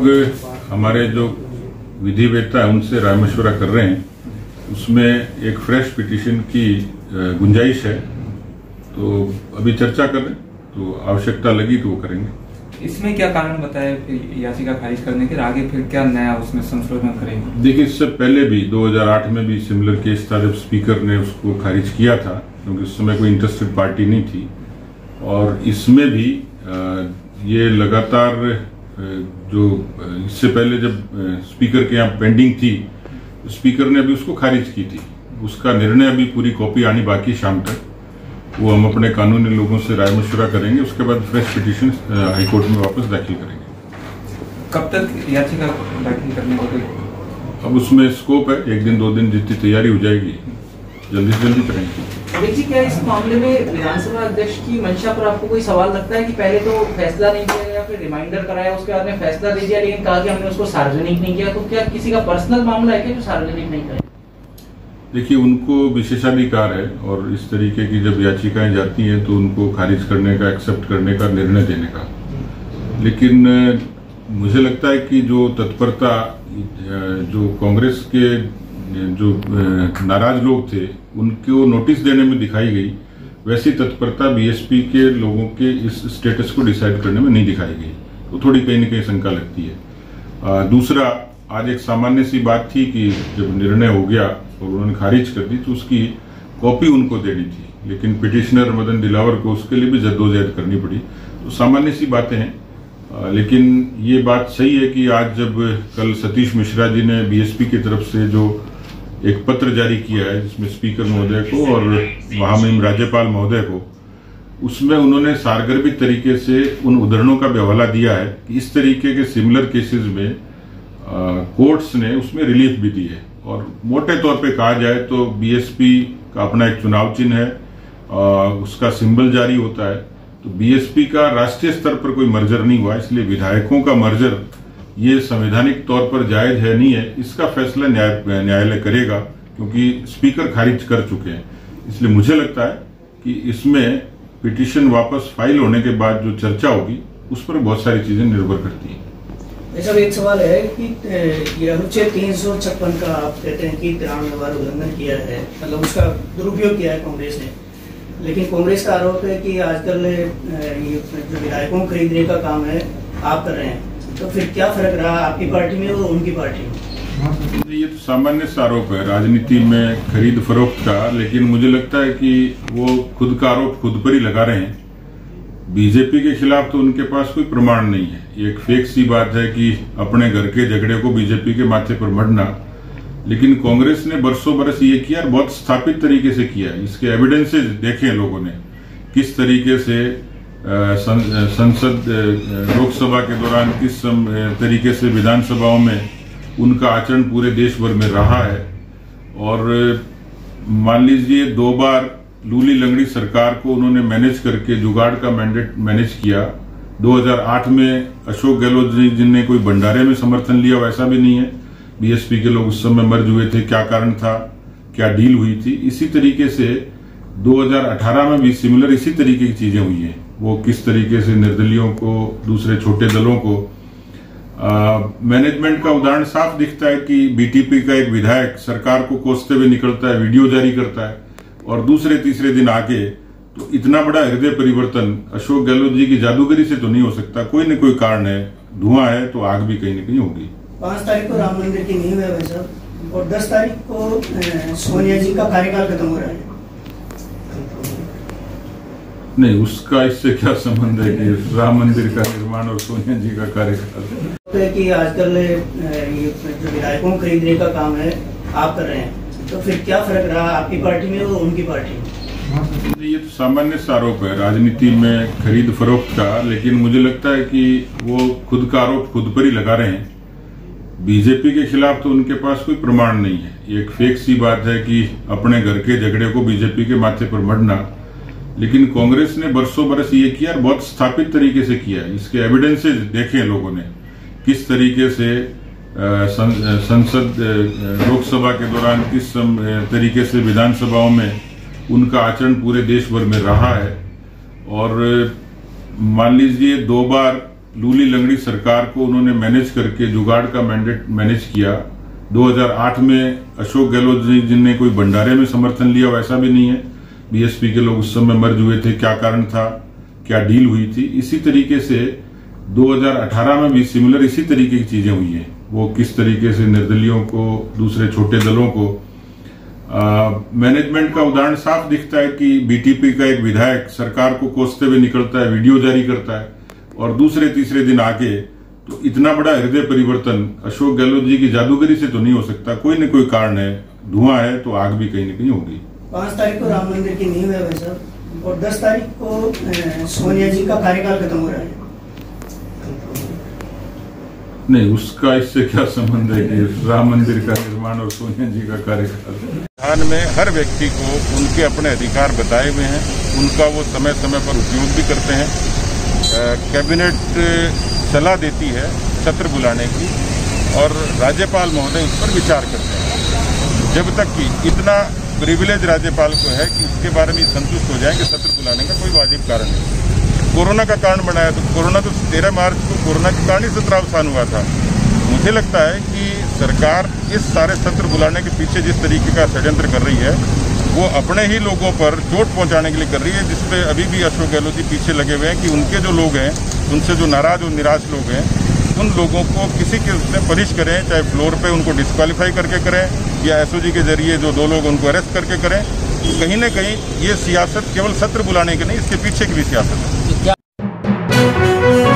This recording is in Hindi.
हमारे जो विधिवेत्ता है उनसे राय मशवरा कर रहे हैं, उसमें एक फ्रेश पिटीशन की गुंजाइश है। तो अभी चर्चा कर रहे हैं, तो आवश्यकता लगी तो वो करेंगे। इसमें क्या कारण बताया फिर याचिका खारिज करने के, आगे फिर क्या नया उसमें संशोधन करेंगे? देखिए, इससे पहले भी 2008 में भी सिमिलर केस था, जब स्पीकर ने उसको खारिज किया था, क्योंकि उस समय कोई इंटरेस्टेड पार्टी नहीं थी। और इसमें भी ये लगातार जो इससे पहले जब स्पीकर के यहाँ पेंडिंग थी, स्पीकर ने अभी उसको खारिज की थी। उसका निर्णय अभी पूरी कॉपी आनी बाकी शाम तक, वो हम अपने कानूनी लोगों से राय मशवरा करेंगे। उसके बाद फ्रेश पिटीशन हाईकोर्ट में वापस दाखिल करेंगे। कब तक याचिका दाखिल करने को? अब उसमें स्कोप है, 1 दिन 2 दिन जितनी तैयारी हो जाएगी जल्दी से जल्दी करेंगे। जी, क्या इस मामले में विधानसभा अध्यक्ष की मंशा पर आपको कोई सवाल लगता है कि पहले तो फैसला नहीं किया गया, फिर रिमाइंडर कराया, उसके बाद में फैसला दे दिया, लेकिन कहा कि हमने उसको सार्वजनिक नहीं किया? तो क्या किसी का पर्सनल मामला है कि जो सार्वजनिक नहीं करे? देखिए, उनको विशेषाधिकार है, और इस तरीके की जब याचिकाएं जाती हैं तो उनको खारिज करने का, एक्सेप्ट करने का, निर्णय देने का। लेकिन मुझे लगता है कि जो तत्परता जो कांग्रेस के जो नाराज लोग थे उनको नोटिस देने में दिखाई गई, वैसी तत्परता बीएसपी के लोगों के इस स्टेटस को डिसाइड करने में नहीं दिखाई गई। तो थोड़ी कहीं न कहीं शंका लगती है। दूसरा, आज एक सामान्य सी बात थी कि जब निर्णय हो गया और उन्होंने खारिज कर दी तो उसकी कॉपी उनको देनी थी, लेकिन पिटिशनर मदन दिलावर को उसके लिए भी जद्दोजहद करनी पड़ी। तो सामान्य सी बातें हैं। लेकिन ये बात सही है कि आज जब कल सतीश मिश्रा जी ने बीएसपी की तरफ से जो एक पत्र जारी किया है, जिसमें स्पीकर महोदय को और महामहिम राज्यपाल महोदय को, उसमें उन्होंने सारगर्भित तरीके से उन उदाहरणों का हवाला दिया है कि इस तरीके के सिमिलर केसेस में कोर्ट्स ने उसमें रिलीफ भी दी है। और मोटे तौर पे कहा जाए तो बीएसपी का अपना एक चुनाव चिन्ह है, उसका सिंबल जारी होता है। तो बीएसपी का राष्ट्रीय स्तर पर कोई मर्जर नहीं हुआ, इसलिए विधायकों का मर्जर ये संवैधानिक तौर पर जायज है नहीं है, इसका फैसला न्यायालय करेगा, क्योंकि स्पीकर खारिज कर चुके हैं। इसलिए मुझे लगता है कि इसमें पिटीशन वापस फाइल होने के बाद जो चर्चा होगी उस पर बहुत सारी चीजें निर्भर करती हैं। ऐसा एक सवाल है कि ये अनुच्छेद 356 का आप कहते हैं कि 93 बार उल्लंघन किया है, मतलब उसका दुरुपयोग किया है कांग्रेस ने, लेकिन कांग्रेस का आरोप है कि आजकल ये जो विधायकों को खरीदने का काम है आप कर रहे हैं, तो फिर क्या फर्क रहा आपकी पार्टी में और उनकी पार्टी में? ये तो सामान्य सा आरोप है राजनीति में खरीद फरोख्त का, लेकिन मुझे लगता है कि वो खुद का आरोप खुद पर ही लगा रहे हैं। बीजेपी के खिलाफ तो उनके पास कोई प्रमाण नहीं है। ये एक फेक सी बात है कि अपने घर के झगड़े को बीजेपी के माथे पर मढ़ना, लेकिन कांग्रेस ने बरसों बरस ये किया और बहुत स्थापित तरीके से किया है। इसके एविडेंसेस देखे लोगों ने, किस तरीके से संसद लोकसभा के दौरान किस तरीके से विधानसभाओं में उनका आचरण पूरे देश भर में रहा है। और मान लीजिए 2 बार लूली लंगड़ी सरकार को उन्होंने मैनेज करके जुगाड़ का मैंडेट मैनेज किया। 2008 में अशोक गहलोत जी ने कोई भंडारे में समर्थन लिया, वैसा भी नहीं है। बीएसपी के लोग उस समय मर्ज हुए थे, क्या कारण था, क्या डील हुई थी। इसी तरीके से 2018 में भी सिमिलर इसी तरीके की चीजें हुई हैं। वो किस तरीके से निर्दलियों को, दूसरे छोटे दलों को मैनेजमेंट का उदाहरण साफ दिखता है कि बीटीपी का एक विधायक सरकार को कोसते हुए निकलता है, वीडियो जारी करता है, और दूसरे तीसरे दिन आगे। तो इतना बड़ा हृदय परिवर्तन अशोक गहलोत जी की जादूगरी से तो नहीं हो सकता। कोई न कोई कारण है, धुआं है तो आग भी कहीं न कहीं होगी। 5 तारीख को राम मंदिर की नींव है भाई साहब, और 10 तारीख को सोनिया जी का कार्यकाल खत्म हो रहा है। नहीं, उसका इससे क्या संबंध है कि राम मंदिर का निर्माण और सोनिया जी का कार्यकाल? कि आजकल ये जो विधायकों को खरीदने का काम है आप कर रहे हैं, तो फिर क्या फर्क रहा आपकी पार्टी में और उनकी पार्टी में? ये तो सामान्य सा आरोप है राजनीति में खरीद फरोख्त का, लेकिन मुझे लगता है कि वो खुद का आरोप खुद पर ही लगा रहे हैं। बीजेपी के खिलाफ तो उनके पास कोई प्रमाण नहीं है। ये एक फेक सी बात है कि अपने घर के झगड़े को बीजेपी के माथे पर मढ़ना, लेकिन कांग्रेस ने बरसों बरस ये किया और बहुत स्थापित तरीके से किया है। इसके एविडेंसेस देखे लोगों ने, किस तरीके से संसद लोकसभा के दौरान किस तरीके से विधानसभाओं में उनका आचरण पूरे देश भर में रहा है। और मान लीजिए 2 बार लूली लंगड़ी सरकार को उन्होंने मैनेज करके जुगाड़ का मैंडेट मैनेज किया। 2008 में अशोक गहलोत जी जिनने कोई भंडारे में समर्थन लिया वैसा भी नहीं है। बीएसपी के लोग उस समय मर्ज हुए थे, क्या कारण था, क्या डील हुई थी। इसी तरीके से 2018 में भी सिमिलर इसी तरीके की चीजें हुई हैं। वो किस तरीके से निर्दलियों को, दूसरे छोटे दलों को मैनेजमेंट का उदाहरण साफ दिखता है कि बीटीपी का एक विधायक सरकार को कोसते हुए निकलता है, वीडियो जारी करता है और दूसरे तीसरे दिन आके, तो इतना बड़ा हृदय परिवर्तन अशोक गहलोत जी की जादूगरी से तो नहीं हो सकता। कोई न कोई कारण है, धुआं है तो आग भी कहीं न कहीं होगी। 5 तारीख को राम मंदिर की नींव है वैसा, और 10 तारीख को सोनिया जी का कार्यकाल खत्म हो रहा है। नहीं, उसका इससे क्या संबंध है कि राम मंदिर का निर्माण और सोनिया जी का कार्यकाल। संविधान में हर व्यक्ति को उनके अपने अधिकार बताए हुए हैं, उनका वो समय समय पर उपयोग भी करते हैं। कैबिनेट सलाह देती है सत्र बुलाने की और राज्यपाल महोदय इस पर विचार करते हैं। जब तक कि इतना प्रिविलेज राज्यपाल को है कि उसके बारे में संतुष्ट हो जाए कि सत्र बुलाने का कोई वाजिब कारण नहीं। कोरोना का कारण बनाया तो कोरोना तो 13 मार्च को कोरोना के कारण ही सत्रावसान हुआ था। मुझे लगता है कि सरकार इस सारे सत्र बुलाने के पीछे जिस तरीके का षड्यंत्र कर रही है वो अपने ही लोगों पर चोट पहुंचाने के लिए कर रही है, जिसपे अभी भी अशोक गहलोत जी पीछे लगे हुए हैं कि उनके जो लोग हैं, उनसे जो नाराज और निराश लोग हैं, उन लोगों को किसी के उससे पनिश करें, चाहे फ्लोर पे उनको डिस्क्वालीफाई करके करें या एसओजी के जरिए जो 2 लोग उनको अरेस्ट करके करें। कहीं न कहीं ये सियासत केवल सत्र बुलाने की नहीं, इसके पीछे की भी सियासत है।